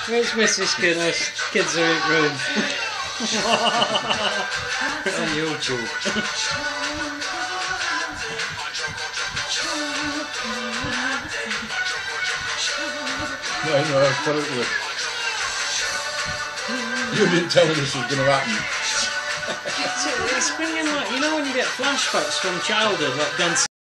It's Mrs. Skinner's kids are in room. On YouTube. No, I thought it would. You didn't tell me this was going to happen. It's bringing, like, you know when you get flashbacks from childhood, like dancing.